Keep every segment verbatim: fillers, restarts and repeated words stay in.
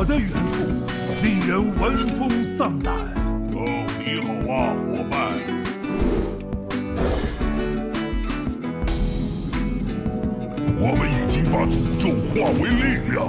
的元素，令人闻风丧胆。 哦，你好啊，伙伴。我们已经把诅咒化为力量。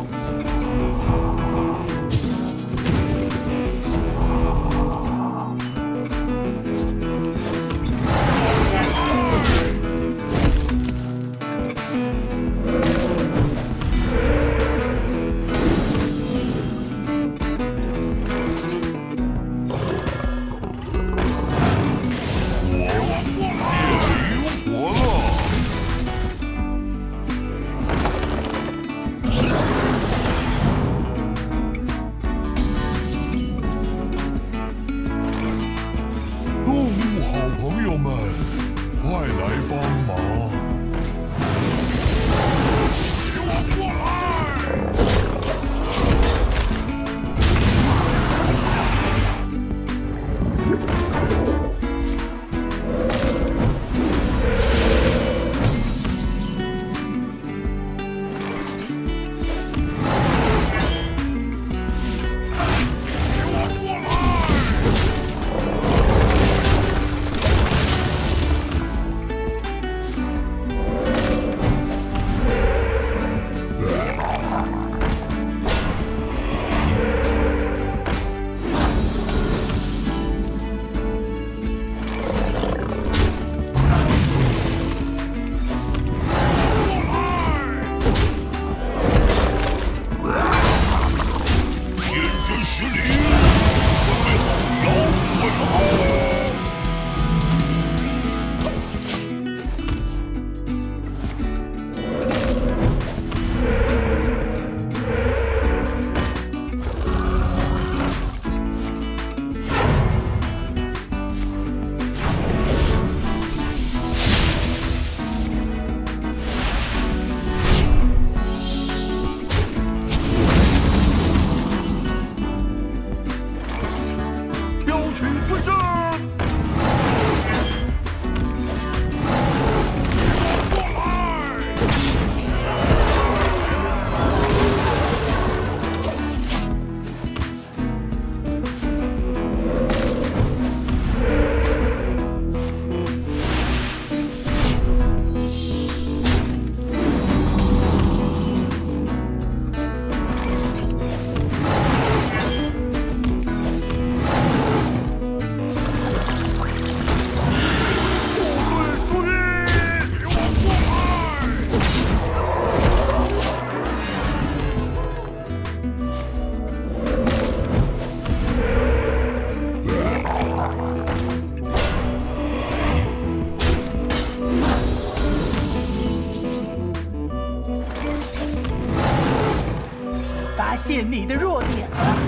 发现你的弱点了。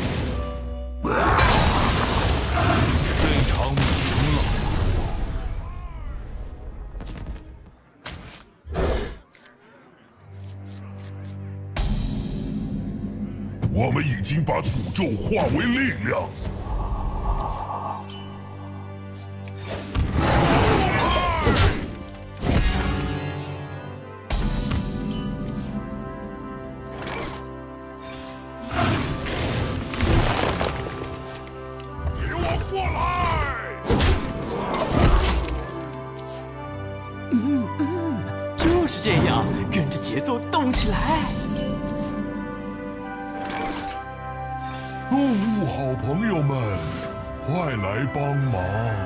这场赢了。我们已经把诅咒化为力量。 嗯嗯，就是这样，跟着节奏动起来。 动物好朋友们，快来帮忙！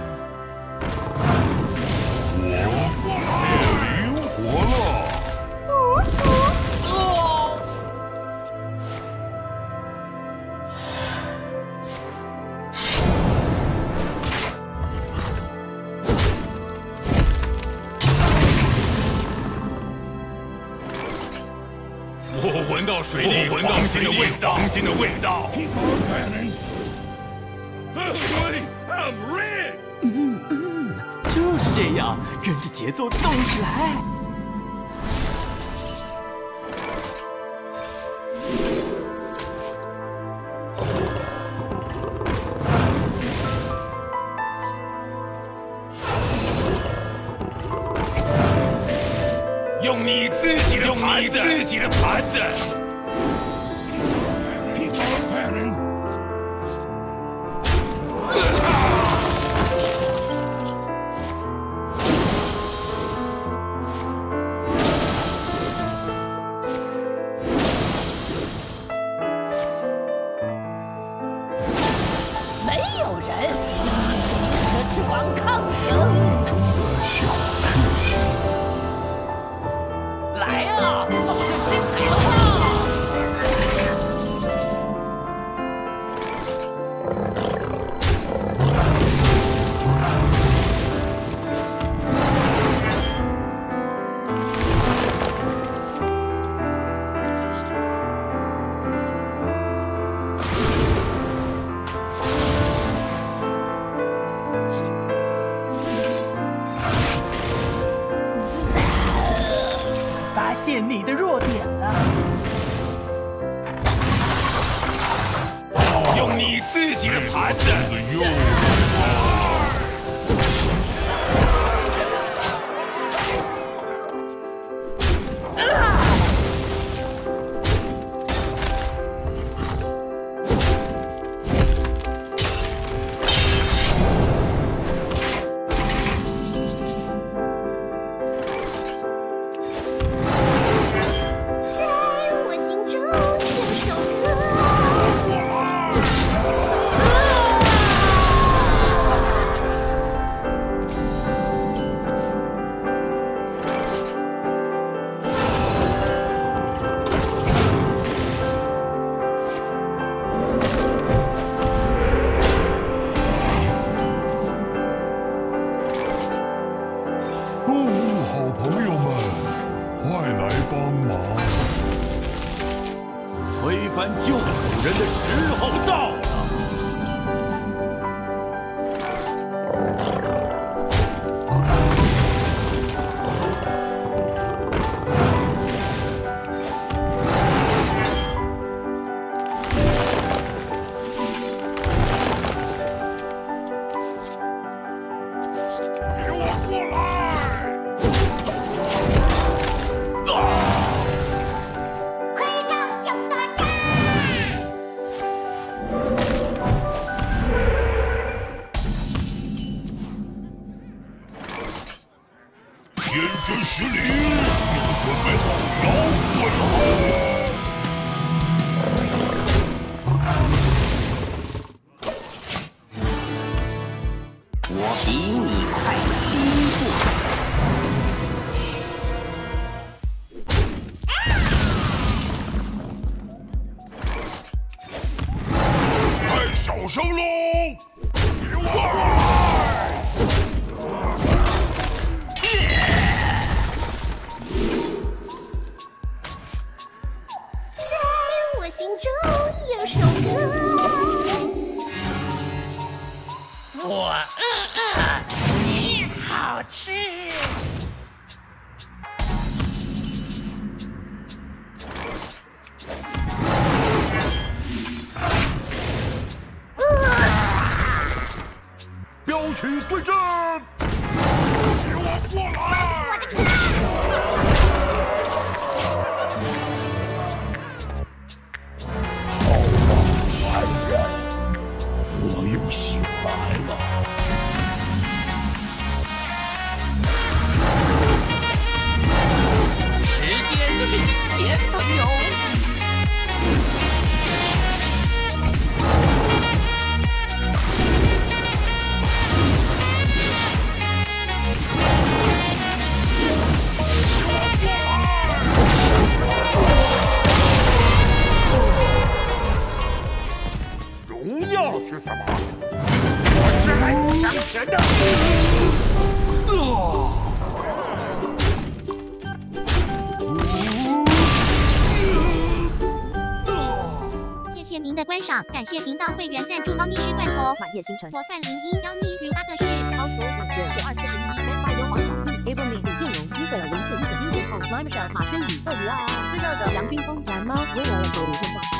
我变灵活了。 我闻到水里闻到金的味道，黄金的味道。 嗯嗯，就是这样，跟着节奏动起来。 用你自己的用你自己的盘子。 来了，保证精彩好不好？ 发现你的弱点了， 用你自己的盘子。 推翻旧主人的时候到了。 给我过来！ 天真实力，你们准备好摇滚了吗？ 我比你快七步。 太小声喽！给我过来！ 心中有首歌， 我饿饿，你好吃。 标曲对阵， 给我过来！ 我又醒来了。 时间就是金钱，朋友。 荣耀是什么？我是来抢钱的。啊！ 谢谢您的观赏，感谢频道会员赞助猫咪师罐头、 满叶星辰、 模范零一、妖咪云八个是超熟五九九二四零一、三八优黄小弟、April 李建荣、乌北零四一九一九后、Slime 马生宇、鳄鱼啊、最热的杨军峰、蓝猫、威尔、九零现在。